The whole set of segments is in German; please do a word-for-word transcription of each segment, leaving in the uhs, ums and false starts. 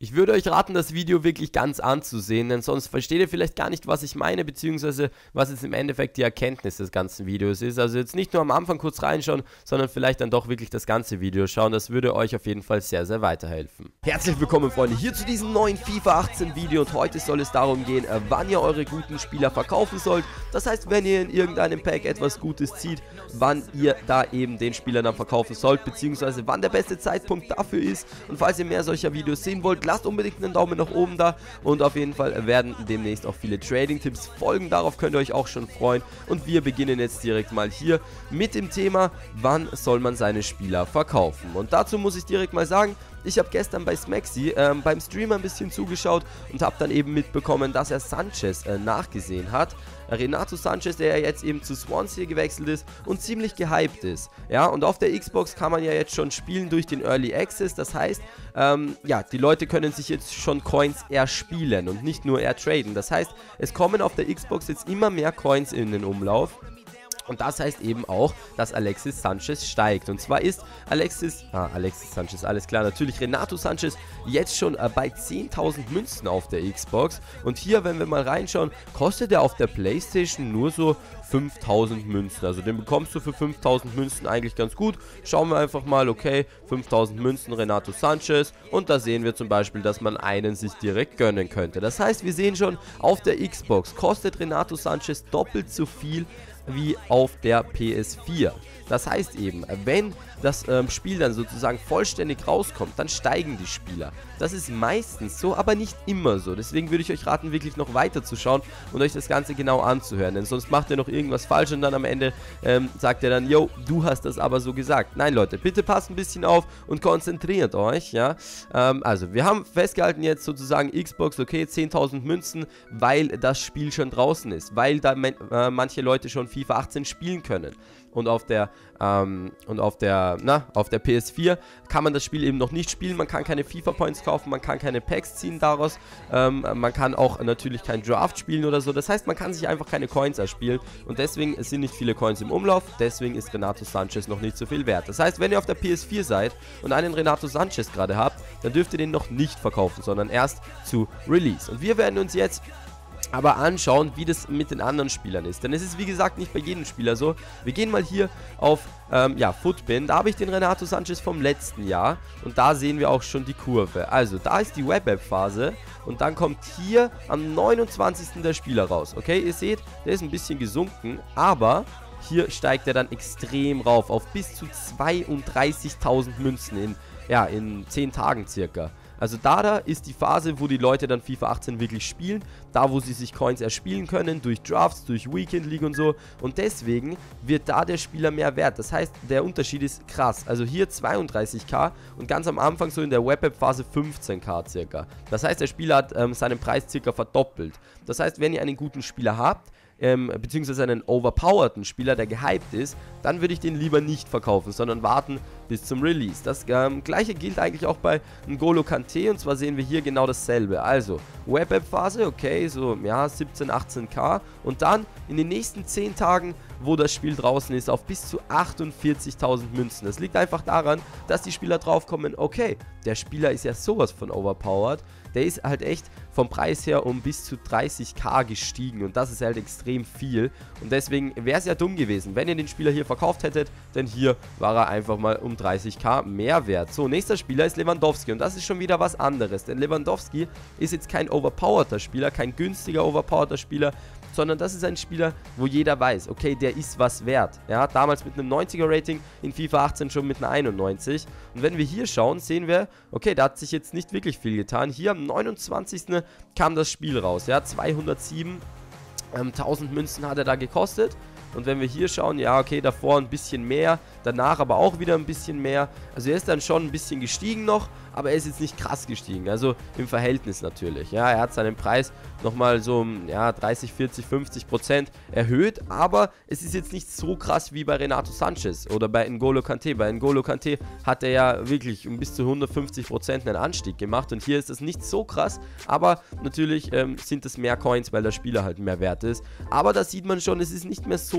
Ich würde euch raten, das Video wirklich ganz anzusehen, denn sonst versteht ihr vielleicht gar nicht, was ich meine, beziehungsweise was jetzt im Endeffekt die Erkenntnis des ganzen Videos ist. Also jetzt nicht nur am Anfang kurz reinschauen, sondern vielleicht dann doch wirklich das ganze Video schauen. Das würde euch auf jeden Fall sehr, sehr weiterhelfen. Herzlich willkommen, Freunde, hier zu diesem neuen FIFA achtzehn Video und heute soll es darum gehen, wann ihr eure guten Spieler verkaufen sollt. Das heißt, wenn ihr in irgendeinem Pack etwas Gutes zieht, wann ihr da eben den Spieler dann verkaufen sollt, beziehungsweise wann der beste Zeitpunkt dafür ist. Und falls ihr mehr solcher Videos sehen wollt, lasst unbedingt einen Daumen nach oben da und auf jeden Fall werden demnächst auch viele Trading-Tipps folgen. Darauf könnt ihr euch auch schon freuen und wir beginnen jetzt direkt mal hier mit dem Thema, wann soll man seine Spieler verkaufen. Und dazu muss ich direkt mal sagen, ich habe gestern bei Smaxy ähm, beim Streamer ein bisschen zugeschaut und habe dann eben mitbekommen, dass er Sanchez äh, nachgesehen hat. Renato Sanchez, der ja jetzt eben zu Swansea gewechselt ist und ziemlich gehypt ist. Ja, und auf der Xbox kann man ja jetzt schon spielen durch den Early Access. Das heißt, ähm, ja, die Leute können sich jetzt schon Coins erspielen und nicht nur ertraden. Das heißt, es kommen auf der Xbox jetzt immer mehr Coins in den Umlauf. Und das heißt eben auch, dass Alexis Sanchez steigt. Und zwar ist Alexis, ah, Alexis Sanchez, alles klar, natürlich Renato Sanchez jetzt schon äh, bei zehntausend Münzen auf der Xbox. Und hier, wenn wir mal reinschauen, kostet er auf der PlayStation nur so fünftausend Münzen. Also den bekommst du für fünftausend Münzen eigentlich ganz gut. Schauen wir einfach mal, okay, fünftausend Münzen Renato Sanchez. Und da sehen wir zum Beispiel, dass man einen sich direkt gönnen könnte. Das heißt, wir sehen schon, auf der Xbox kostet Renato Sanchez doppelt so viel wie auf der P S vier. Das heißt eben, wenn das ähm, Spiel dann sozusagen vollständig rauskommt, dann steigen die Spieler. Das ist meistens so, aber nicht immer so. Deswegen würde ich euch raten, wirklich noch weiter zu schauen und euch das Ganze genau anzuhören. Denn sonst macht ihr noch irgendwas falsch und dann am Ende ähm, sagt ihr dann, yo, du hast das aber so gesagt. Nein, Leute, bitte passt ein bisschen auf und konzentriert euch, ja. Ähm, also, wir haben festgehalten jetzt sozusagen Xbox, okay, zehntausend Münzen, weil das Spiel schon draußen ist. Weil da äh, manche Leute schon FIFA achtzehn spielen können. Und auf der, ähm, und auf der, na, auf der P S vier kann man das Spiel eben noch nicht spielen. Man kann keine FIFA-Points kaufen, man kann keine Packs ziehen daraus. Ähm, man kann auch natürlich kein Draft spielen oder so. Das heißt, man kann sich einfach keine Coins erspielen. Und deswegen sind nicht viele Coins im Umlauf. Deswegen ist Renato Sanchez noch nicht so viel wert. Das heißt, wenn ihr auf der P S vier seid und einen Renato Sanchez gerade habt, dann dürft ihr den noch nicht verkaufen, sondern erst zu Release. Und wir werden uns jetzt aber anschauen, wie das mit den anderen Spielern ist. Denn es ist wie gesagt nicht bei jedem Spieler so. Wir gehen mal hier auf ähm, ja, Footbin. Da habe ich den Renato Sanchez vom letzten Jahr. Und da sehen wir auch schon die Kurve. Also da ist die Web-App-Phase. Und dann kommt hier am neunundzwanzigsten der Spieler raus. Okay, ihr seht, der ist ein bisschen gesunken. Aber hier steigt er dann extrem rauf. Auf bis zu zweiunddreißigtausend Münzen in, ja, in zehn Tagen circa. Also da, da ist die Phase, wo die Leute dann FIFA achtzehn wirklich spielen, da wo sie sich Coins erspielen können, durch Drafts, durch Weekend League und so. Und deswegen wird da der Spieler mehr wert. Das heißt, der Unterschied ist krass. Also hier zweiunddreißigtausend und ganz am Anfang so in der Web-App-Phase fünfzehntausend circa. Das heißt, der Spieler hat ähm, seinen Preis circa verdoppelt. Das heißt, wenn ihr einen guten Spieler habt, Ähm, beziehungsweise einen overpowerten Spieler, der gehypt ist, dann würde ich den lieber nicht verkaufen, sondern warten bis zum Release. Das ähm, gleiche gilt eigentlich auch bei N'Golo Kanté und zwar sehen wir hier genau dasselbe. Also, Web-App-Phase, okay, so, ja, siebzehn, achtzehntausend und dann in den nächsten zehn Tagen, wo das Spiel draußen ist, auf bis zu achtundvierzigtausend Münzen. Das liegt einfach daran, dass die Spieler draufkommen, okay, der Spieler ist ja sowas von overpowered, der ist halt echt vom Preis her um bis zu dreißigtausend gestiegen und das ist halt extrem viel und deswegen wäre es ja dumm gewesen, wenn ihr den Spieler hier verkauft hättet, denn hier war er einfach mal um dreißigtausend mehr wert. So, nächster Spieler ist Lewandowski und das ist schon wieder was anderes, denn Lewandowski ist jetzt kein overpowerter Spieler, kein günstiger overpowerter Spieler, sondern das ist ein Spieler, wo jeder weiß, okay, der ist was wert. Ja, damals mit einem neunziger Rating, in FIFA achtzehn schon mit einer einundneunzig. Und wenn wir hier schauen, sehen wir, okay, da hat sich jetzt nicht wirklich viel getan. Hier am neunundzwanzigsten kam das Spiel raus, ja, zweihundertsieben ähm, tausend Münzen hat er da gekostet. Und wenn wir hier schauen, ja, okay, davor ein bisschen mehr, danach aber auch wieder ein bisschen mehr. Also er ist dann schon ein bisschen gestiegen noch, aber er ist jetzt nicht krass gestiegen. Also im Verhältnis natürlich. Ja, er hat seinen Preis nochmal so, ja, dreißig, vierzig, fünfzig Prozent erhöht. Aber es ist jetzt nicht so krass wie bei Renato Sanchez oder bei N'Golo Kanté. Bei N'Golo Kanté hat er ja wirklich um bis zu hundertfünfzig Prozent einen Anstieg gemacht. Und hier ist das nicht so krass. Aber natürlich ähm, sind es mehr Coins, weil der Spieler halt mehr wert ist. Aber da sieht man schon, es ist nicht mehr so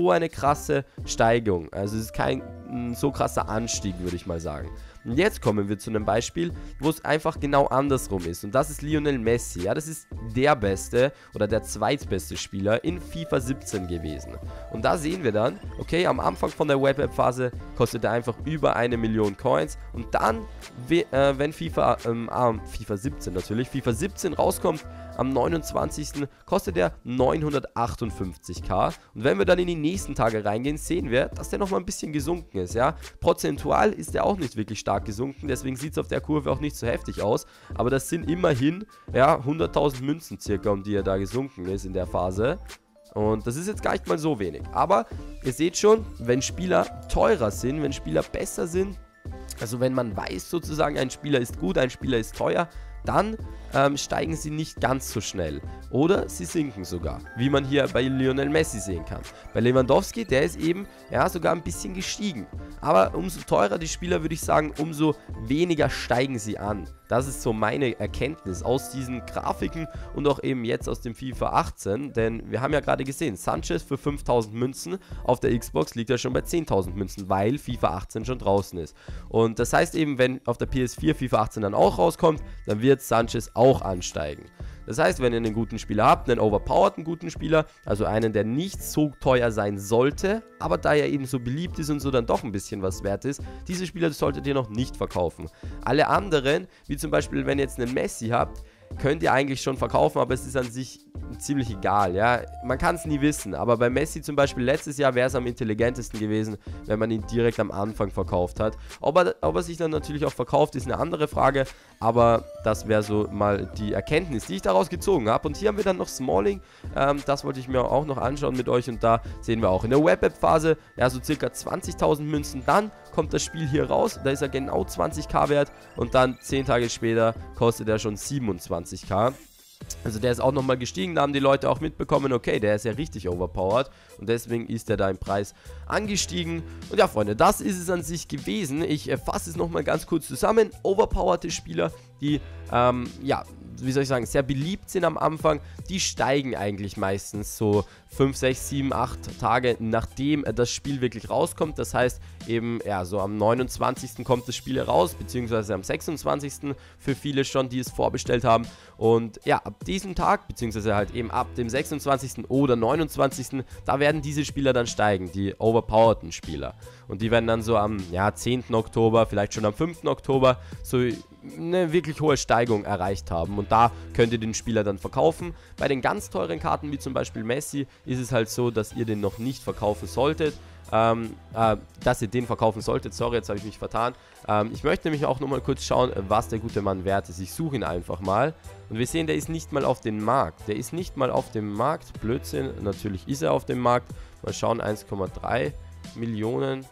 so eine krasse Steigung. Also es ist kein m, so krasser Anstieg, würde ich mal sagen. Und jetzt kommen wir zu einem Beispiel, wo es einfach genau andersrum ist. Und das ist Lionel Messi. Ja, das ist der beste oder der zweitbeste Spieler in FIFA siebzehn gewesen. Und da sehen wir dann, okay, am Anfang von der Web-App-Phase kostet er einfach über eine Million Coins. Und dann, äh, wenn FIFA, ähm, äh, FIFA siebzehn natürlich, FIFA siebzehn rauskommt, am neunundzwanzigsten kostet er neunhundertachtundfünfzig K. Und wenn wir dann in die nächsten Tage reingehen, sehen wir, dass der nochmal ein bisschen gesunken ist, ja. Prozentual ist er auch nicht wirklich stark gesunken, deswegen sieht es auf der Kurve auch nicht so heftig aus. Aber das sind immerhin, ja, hunderttausend Münzen circa, um die er da gesunken ist in der Phase. Und das ist jetzt gar nicht mal so wenig. Aber ihr seht schon, wenn Spieler teurer sind, wenn Spieler besser sind, also wenn man weiß sozusagen, ein Spieler ist gut, ein Spieler ist teuer, dann ähm, steigen sie nicht ganz so schnell. Oder sie sinken sogar, wie man hier bei Lionel Messi sehen kann. Bei Lewandowski, der ist eben ja sogar ein bisschen gestiegen. Aber umso teurer die Spieler, würde ich sagen, umso weniger steigen sie an. Das ist so meine Erkenntnis aus diesen Grafiken und auch eben jetzt aus dem FIFA achtzehn. Denn wir haben ja gerade gesehen, Sanchez für fünftausend Münzen, auf der Xbox liegt er schon bei zehntausend Münzen, weil FIFA achtzehn schon draußen ist. Und das heißt eben, wenn auf der P S vier FIFA achtzehn dann auch rauskommt, dann wird Sanchez auch ansteigen. Das heißt, wenn ihr einen guten Spieler habt, einen overpowerten guten Spieler, also einen, der nicht so teuer sein sollte, aber da er eben so beliebt ist und so dann doch ein bisschen was wert ist, diese Spieler solltet ihr noch nicht verkaufen. Alle anderen, wie zum Beispiel, wenn ihr jetzt einen Messi habt, könnt ihr eigentlich schon verkaufen, aber es ist an sich ziemlich egal, ja. Man kann es nie wissen, aber bei Messi zum Beispiel letztes Jahr wäre es am intelligentesten gewesen, wenn man ihn direkt am Anfang verkauft hat. Ob er, ob er sich dann natürlich auch verkauft, ist eine andere Frage, aber das wäre so mal die Erkenntnis, die ich daraus gezogen habe. Und hier haben wir dann noch Smalling, ähm, das wollte ich mir auch noch anschauen mit euch und da sehen wir auch in der Web-App-Phase, ja, so circa zwanzigtausend Münzen, dann kommt das Spiel hier raus, da ist er genau zwanzig K wert und dann zehn Tage später kostet er schon siebenundzwanzig K. Also der ist auch nochmal gestiegen, da haben die Leute auch mitbekommen, okay, der ist ja richtig overpowered und deswegen ist der da im Preis angestiegen. Und ja, Freunde, das ist es an sich gewesen. Ich äh, fasse es nochmal ganz kurz zusammen. Overpowerte Spieler, die, ähm, ja, wie soll ich sagen, sehr beliebt sind am Anfang, die steigen eigentlich meistens so fünf, sechs, sieben, acht Tage, nachdem das Spiel wirklich rauskommt. Das heißt eben, ja, so am neunundzwanzigsten kommt das Spiel raus, beziehungsweise am sechsundzwanzigsten für viele schon, die es vorbestellt haben. Und ja, ab diesem Tag, beziehungsweise halt eben ab dem sechsundzwanzigsten oder neunundzwanzigsten, da werden diese Spieler dann steigen, die overpowerten Spieler. Und die werden dann so am, ja, zehnten Oktober, vielleicht schon am fünften Oktober, so eine wirklich hohe Steigung erreicht haben. Und da könnt ihr den Spieler dann verkaufen. Bei den ganz teuren Karten, wie zum Beispiel Messi, ist es halt so, dass ihr den noch nicht verkaufen solltet. Ähm, äh, dass ihr den verkaufen solltet. Sorry, jetzt habe ich mich vertan. Ähm, ich möchte nämlich auch nochmal kurz schauen, was der gute Mann wert ist. Ich suche ihn einfach mal. Und wir sehen, der ist nicht mal auf dem Markt. Der ist nicht mal auf dem Markt. Blödsinn. Natürlich ist er auf dem Markt. Mal schauen, eins Komma drei Millionen.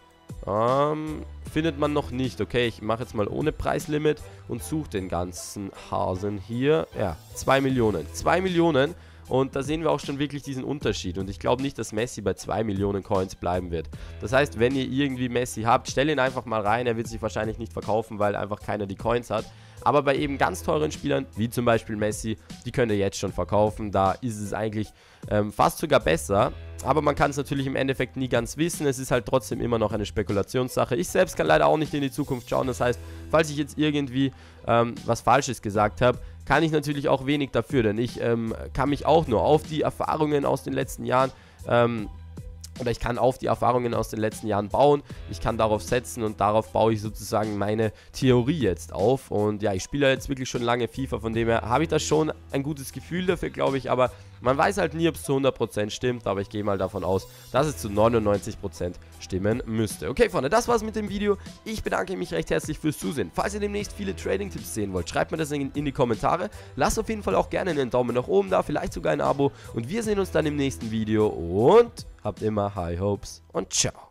Ähm, findet man noch nicht. Okay, ich mache jetzt mal ohne Preislimit und suche den ganzen Hasen hier. Ja, zwei Millionen. zwei Millionen. Und da sehen wir auch schon wirklich diesen Unterschied. Und ich glaube nicht, dass Messi bei zwei Millionen Coins bleiben wird. Das heißt, wenn ihr irgendwie Messi habt, stellt ihn einfach mal rein. Er wird sich wahrscheinlich nicht verkaufen, weil einfach keiner die Coins hat. Aber bei eben ganz teuren Spielern, wie zum Beispiel Messi, die könnt ihr jetzt schon verkaufen. Da ist es eigentlich ähm, fast sogar besser. Aber man kann es natürlich im Endeffekt nie ganz wissen. Es ist halt trotzdem immer noch eine Spekulationssache. Ich selbst kann leider auch nicht in die Zukunft schauen. Das heißt, falls ich jetzt irgendwie ähm, was Falsches gesagt habe, kann ich natürlich auch wenig dafür. Denn ich ähm, kann mich auch nur auf die Erfahrungen aus den letzten Jahren ähm, oder ich kann auf die Erfahrungen aus den letzten Jahren bauen, ich kann darauf setzen und darauf baue ich sozusagen meine Theorie jetzt auf. Und ja, ich spiele jetzt wirklich schon lange FIFA, von dem her habe ich da schon ein gutes Gefühl dafür, glaube ich, aber man weiß halt nie, ob es zu hundert Prozent stimmt, aber ich gehe mal davon aus, dass es zu neunundneunzig Prozent stimmen müsste. Okay, Freunde, das war's mit dem Video. Ich bedanke mich recht herzlich fürs Zusehen. Falls ihr demnächst viele Trading-Tipps sehen wollt, schreibt mir das in, in die Kommentare. Lasst auf jeden Fall auch gerne einen Daumen nach oben da, vielleicht sogar ein Abo. Und wir sehen uns dann im nächsten Video und habt immer High Hopes und ciao.